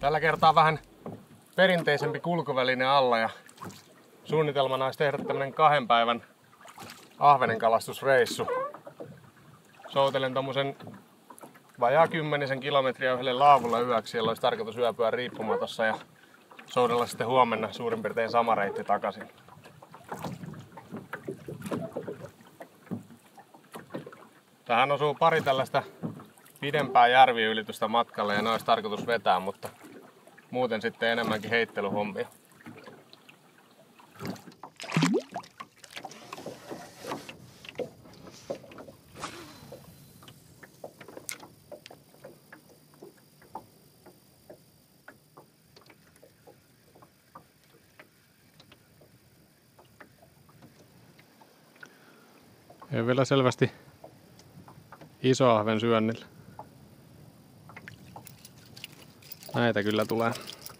Tällä kertaa vähän perinteisempi kulkuväline alla ja suunnitelmana olisi tehdä tämmönen 2 päivän ahvenenkalastusreissu. Soutelen tommosen vajaa 10 kilometriä yhdelle laavulle yöksi, siellä olisi tarkoitus yöpyä riippumatossa ja soudella sitten huomenna suurin piirtein sama reitti takaisin. Tähän osuu pari tällaista pidempää järviylitystä matkalle ja ne olisi tarkoitus vetää, mutta muuten sitten enemmänkin heittelyhommia. Ei vielä selvästi iso ahven syönnillä. Näitä kyllä tulee.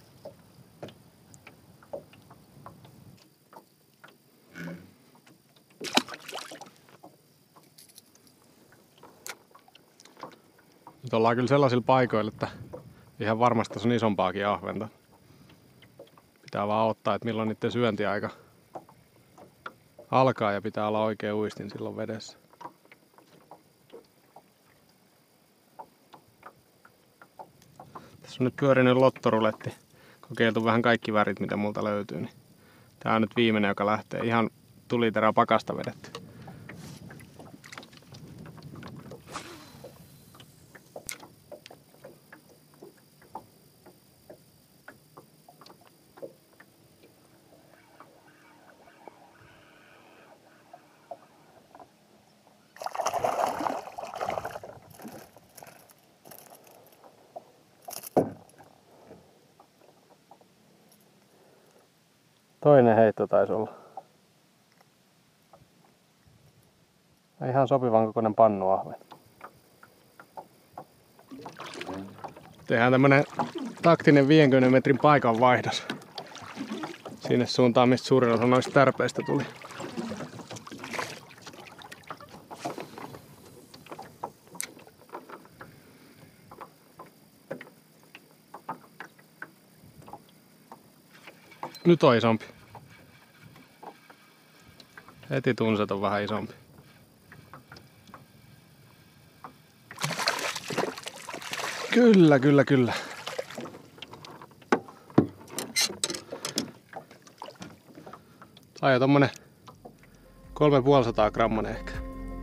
Nyt ollaan kyllä sellaisilla paikoilla, että ihan varmasti tässä on isompaakin ahventa. Pitää vaan odottaa, että milloin niiden syöntiaika alkaa ja pitää olla oikein uistin silloin vedessä. Tässä on nyt pyörinyt lottoruletti. Kokeiltu vähän kaikki värit, mitä multa löytyy. Niin tää on nyt viimeinen, joka lähtee. Ihan tuliterä pakasta vedetty. Toinen heitto taisi olla. Ihan sopivan kokoinen pannuahven. Tehdään tämmönen taktinen 50 metrin paikan vaihdos. Sinne suuntaan, mistä suurin osa noista tärpeistä tuli. Nyt on isompi. Heti tunset on vähän isompi. Kyllä. Tai tommonen 350 grammanen ehkä.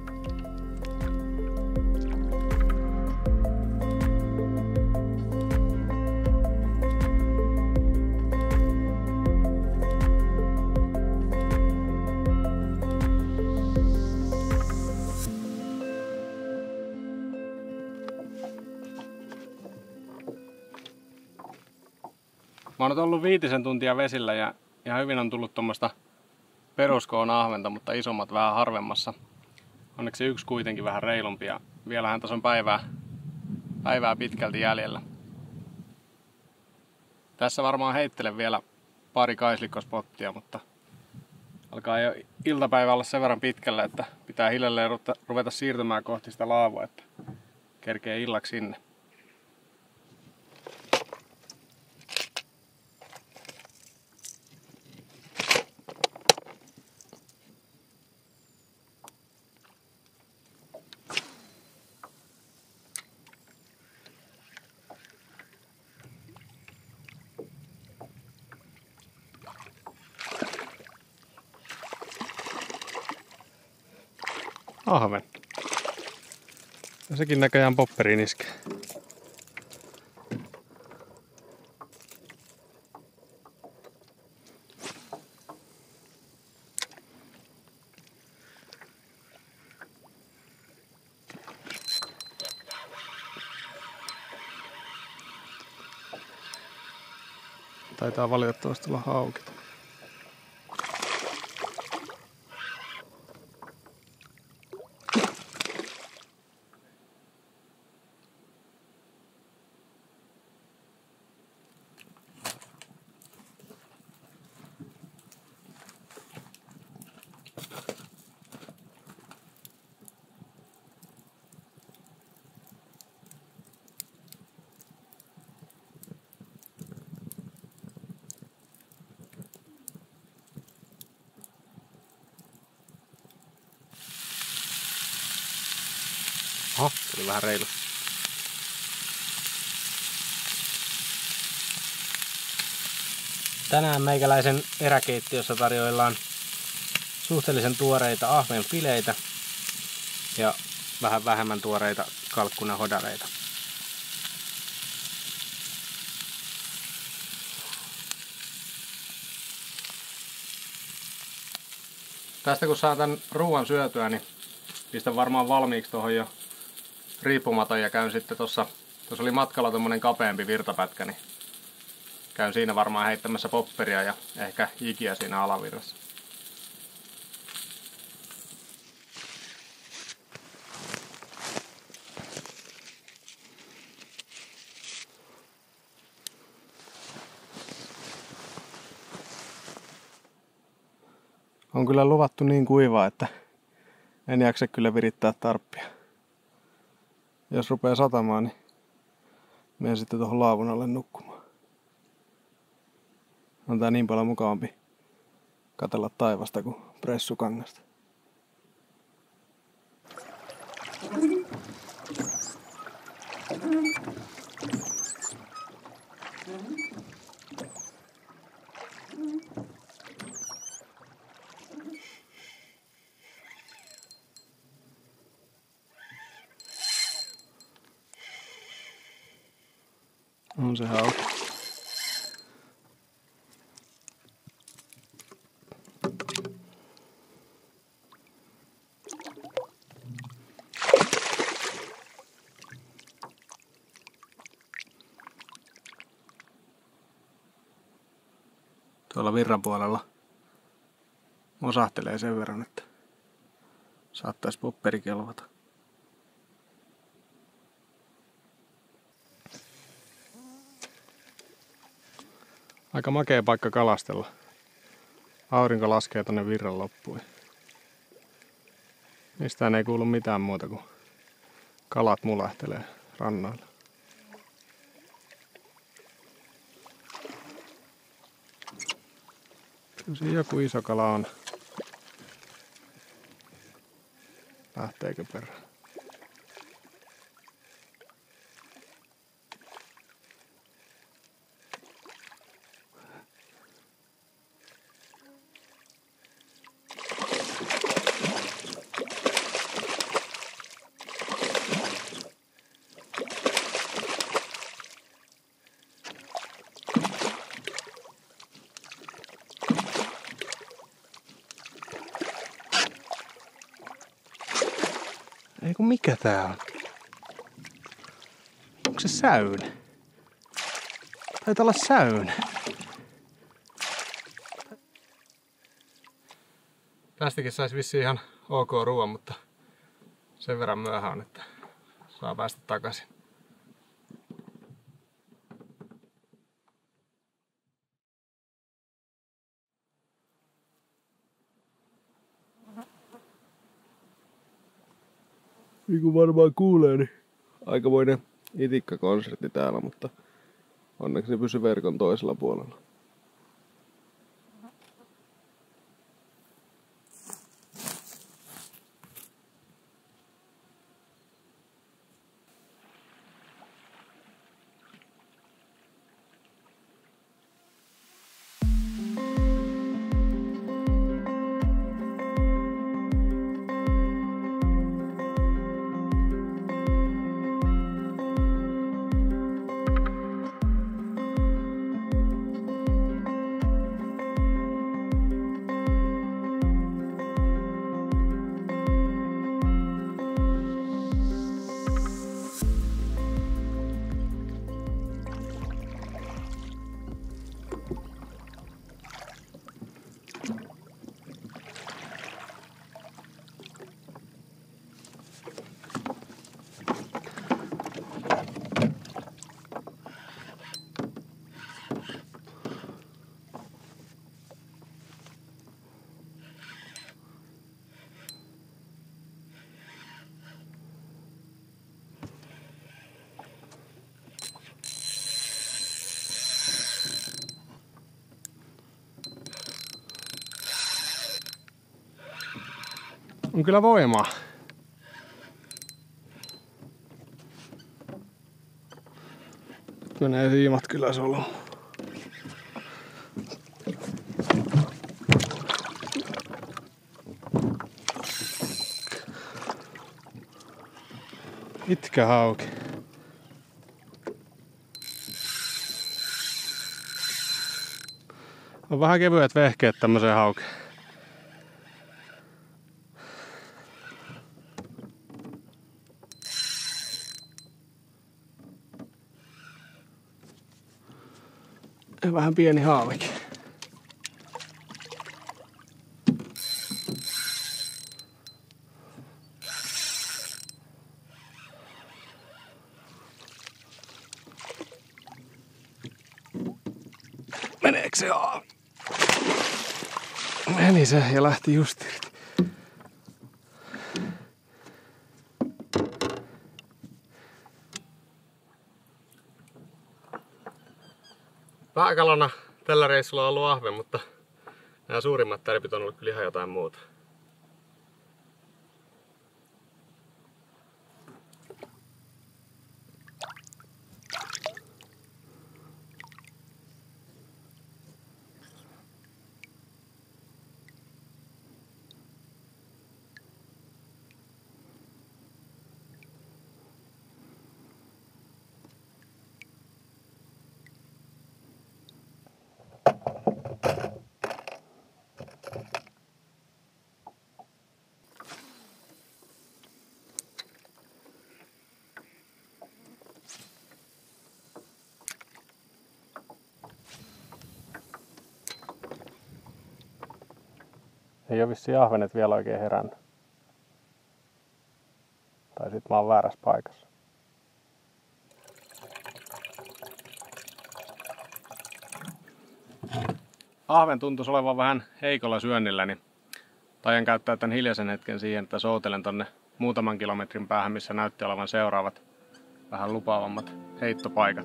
Mä oon nyt ollut 5 tuntia vesillä ja ihan hyvin on tullut tuommoista peruskoon ahventa, mutta isommat vähän harvemmassa. Onneksi yksi kuitenkin vähän reilumpi ja vielähän tässä on päivää pitkälti jäljellä. Tässä varmaan heittelen vielä pari kaislikkospottia, mutta alkaa jo iltapäivä olla sen verran pitkällä, että pitää hiljalleen ruveta siirtymään kohti sitä laavua, että kerkee illaksi sinne. Ahven. Ja sekin näköjään popperiin iskee. Taitaa valitettavasti olla hauki. Oho, tuli vähän reilu. Tänään meikäläisen eräkeittiössä tarjoillaan suhteellisen tuoreita ahvenfileitä ja vähän vähemmän tuoreita kalkkunahodaleita. Tästä kun saan tän ruoan syötyä, niin pistän varmaan valmiiksi tuohon jo riippumaton ja käyn sitten tuossa oli matkalla tommonen kapeampi virtapätkä, niin käyn siinä varmaan heittämässä popperia ja ehkä jikiä siinä alavirrassa. On kyllä luvattu niin kuivaa, että en jaksa kyllä virittää tarppia. Jos rupeaa satamaan, niin menen sitten tuohon laavun alle nukkumaan. On tää niin paljon mukavampi katsella taivasta kuin pressukangasta. On se hauska. Tuolla virran puolella mosahtelee sen verran, että saattaisi popperi kelvata. Aika makea paikka kalastella. Aurinko laskee tonne virran loppuun. Mistään ei kuulu mitään muuta kuin kalat mulähtelee rannoilla. Kyllä siinä joku iso kala on. Lähteekö perään? Ei kun mikä tää on? Onko se säynä? Taitaa olla säynä. Tästäkin saisi vissiin ihan ok ruoan, mutta sen verran myöhään on, että saa päästä takaisin. Niin kuin varmaan kuulee, niin aikamoinen itikkakonsertti täällä, mutta onneksi ne pysy verkon toisella puolella. On kyllä voimaa. Nyt menee siimat kyllä soluun. Pitkä hauki. On vähän kevyet vehkeet tämmöiseen hauki. Ja vähän pieni haavikin. Meneekö se haavi? Meni se ja lähti just irti. Pääkalana tällä reissulla on ollut ahven, mutta nämä suurimmat tärpit on ollut kyllä ihan jotain muuta. Ei ole vissiin ahvenet vielä oikein herännyt. Tai sit mä oon väärässä paikassa. Ahven tuntuisi olevan vähän heikolla syönnillä, niin taian käyttää tän hiljaisen hetken siihen, että soutelen tonne muutaman kilometrin päähän, missä näytti olevan seuraavat vähän lupaavammat heittopaikat.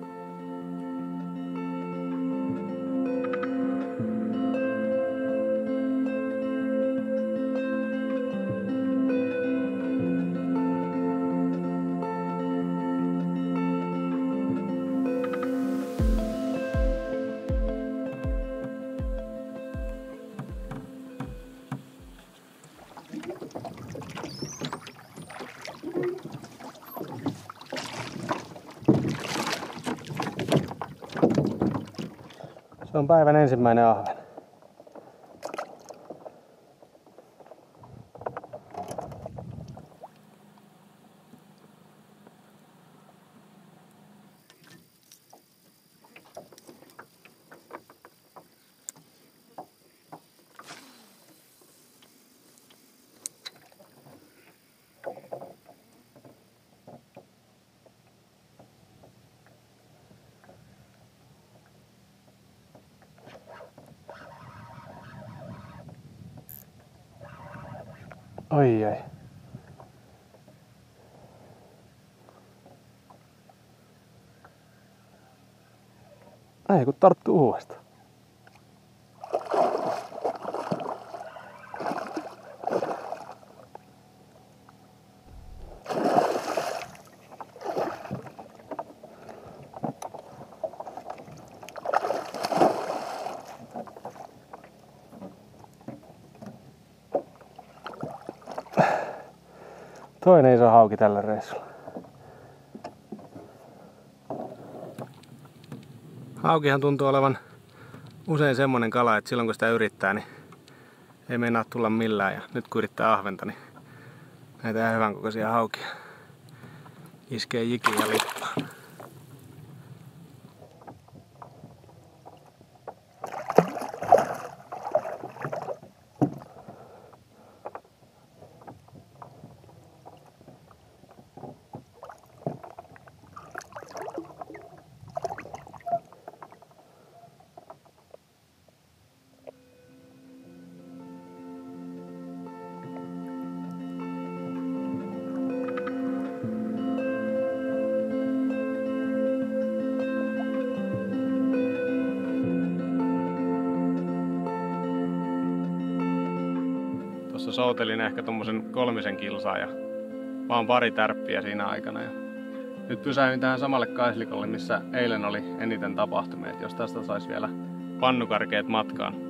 Se on päivän ensimmäinen ahven. Oi ei. Ei kun tarttuu uudestaan. Toinen iso hauki tällä reissulla. Haukihan tuntuu olevan usein semmonen kala, että silloin kun sitä yrittää, niin ei meinaa tulla millään. Ja nyt kun yrittää ahventa, niin näitä ihan hyvän kokoisia haukia iskee jikiin ja lippaan. Tuossa soutelin ehkä tommosen 3 kilsaa ja vaan pari tärppiä siinä aikana. Ja Nyt pysähdyin tähän samalle kaislikolle, missä eilen oli eniten tapahtumia, jos tästä saisi vielä pannukarkeet matkaan.